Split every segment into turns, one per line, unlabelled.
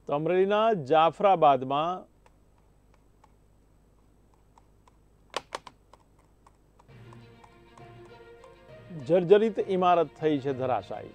તો અમરેલીના જાફરાબાદમાં જર્જરિત ઇમારત થઈ છે ધરાશાયી।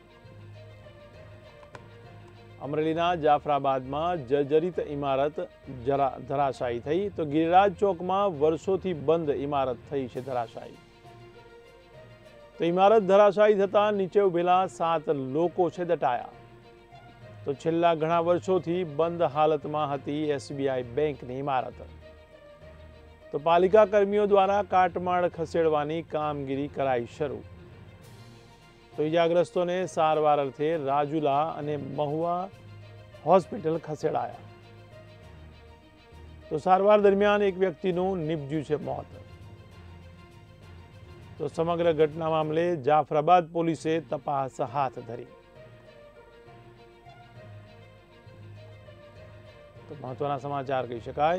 અમરેલીના જાફરાબાદમાં જર્જરિત ઇમારત ધરાશાયી થઈ। તો ગિરિરાજ ચોકમાં વર્ષોથી બંધ ઇમારત થઈ છે ધરાશાયી। તો ઇમારત ધરાશાયી થતાં નીચે ઉભેલા 7 લોકો છે દટાયા। તો છેલ્લા ઘણા વર્ષોથી બંધ હાલતમાં હતી એસબીઆઈ બેંકની ઇમારત। તો પાલિકા કર્મીઓ દ્વારા કાટમાળ ખસેડવાની કામગીરી કરાઈ શરૂ। તો ઇજાગ્રસ્તોને સારવાર અર્થે રાજુલા અને મહુવા હોસ્પિટલ ખસેડાયા। તો સારવાર દરમિયાન એક વ્યક્તિનું નિપજ્યું છે મોત। તો સમગ્ર ઘટના મામલે જાફરાબાદ પોલીસે તપાસ હાથ ધરી। તો મહત્વના સમાચાર કહી શકાય।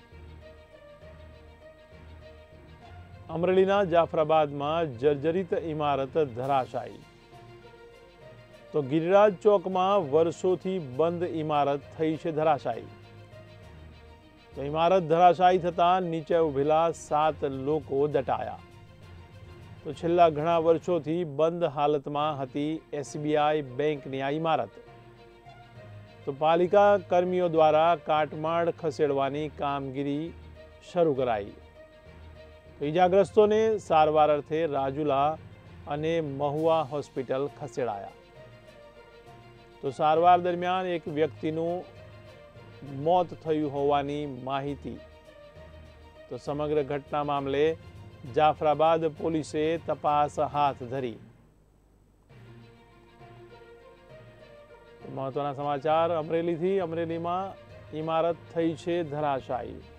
અમરેલીના જાફરાબાદમાં જર્જરિત ઇમારત ધરાશાયી। તો ગિરિરાજ ચોકમાં વર્ષોથી બંધ ઇમારત થઈ છે ધરાશાયી। તો ઇમારત ધરાશાયી થતાં નીચે ઉભેલા 7 લોકો દટાયા। તો છેલ્લા ઘણા વર્ષોથી બંધ હાલતમાં હતી એસબીઆઈ બેંકની આ ઇમારત। તો પાલિકા કર્મીઓ દ્વારા કાટમાળ ખસેડવાની કામગીરી શરૂ કરાઈ। તો ઇજાગ્રસ્તોને સારવાર અર્થે રાજુલા અને મહુવા હોસ્પિટલ ખસેડાયા। તો સારવાર દરમિયાન એક વ્યક્તિનું મોત થયું હોવાની માહિતી। તો સમગ્ર ઘટના મામલે જાફરાબાદ પોલીસે તપાસ હાથ ધરી। મહત્વના સમાચાર અમરેલીથી। અમરેલીમાં ઇમારત થઈ છે ધરાશાયી।